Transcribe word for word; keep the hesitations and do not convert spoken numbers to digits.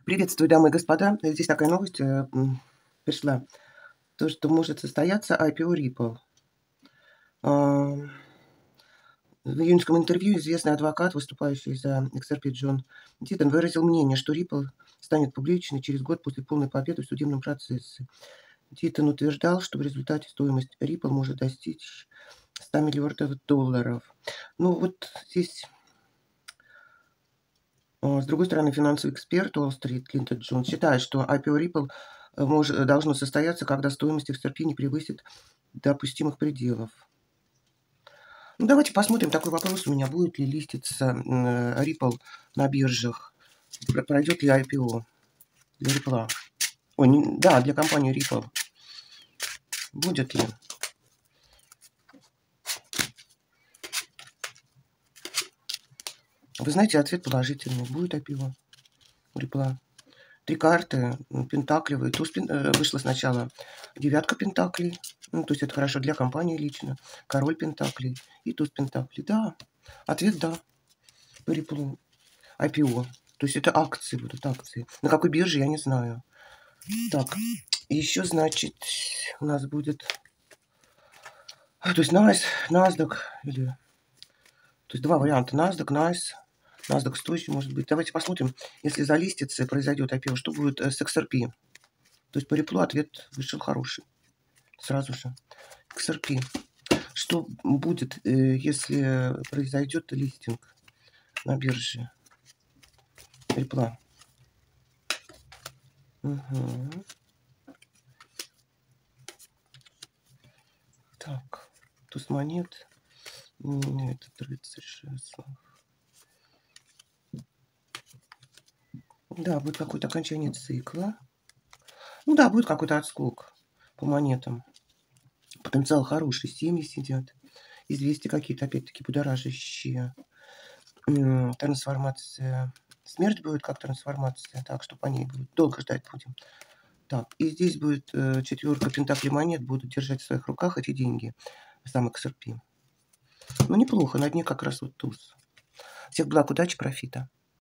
Приветствую, дамы и господа. Здесь такая новость э, м, пришла. То, что может состояться ай пи о Ripple. А, В июньском интервью известный адвокат, выступающий за икс ар пи Джон Дитон, выразил мнение, что Ripple станет публичной через год после полной победы в судебном процессе. Дитон утверждал, что в результате стоимость Ripple может достичь ста миллиардов долларов. Ну вот здесь... А, С другой стороны, финансовый эксперт Уолл-стрит Клинтон Джонс считает, что ай пи о Ripple э, мож- должно состояться, когда стоимость икс ар пи не превысит допустимых пределов. Ну, давайте посмотрим такой вопрос у меня. Будет ли листиться м, э, Ripple на биржах? Про- Пройдет ли ай пи о для Ripple? Ой, не- да, для компании Ripple. Будет ли? Вы знаете, ответ положительный. Будет ай пи о у Ripple. Три карты, м, пентаклевые. Туз пен- э, вышла сначала девятка пентаклей. Ну, то есть это хорошо для компании лично. Король пентаклей и туз пентаклей. Да, ответ да. По Ripple. ай пи о. То есть это акции будут, акции. На какой бирже, я не знаю. Так, еще, значит, у нас будет... а, То есть NAS, NASDAQ или... То есть два варианта. NASDAQ, NICE. NASDAQ сто еще может быть. Давайте посмотрим, если залистится и произойдет ай пи о, что будет э, с икс ар пи. То есть по Ripple ответ вышел хороший. Сразу же. икс ар пи. Что будет, э, если произойдет листинг на бирже Ripple? Угу. Так, туз монет. Нет, это рыцарь жезлов. Да, будет какое-то окончание цикла. Ну да, будет какой-то отскок по монетам. Потенциал хороший, семьи сидят. Известия какие-то, опять-таки, будоражащие. М, Трансформация. Смерть будет как трансформация, так что по ней будет. Долго ждать будем. Так, и здесь будет э, четверка пентаклей монет. Будут держать в своих руках эти деньги. Сам икс ар пи. Ну, неплохо. На дне как раз вот туз. Всех благ, удачи, профита.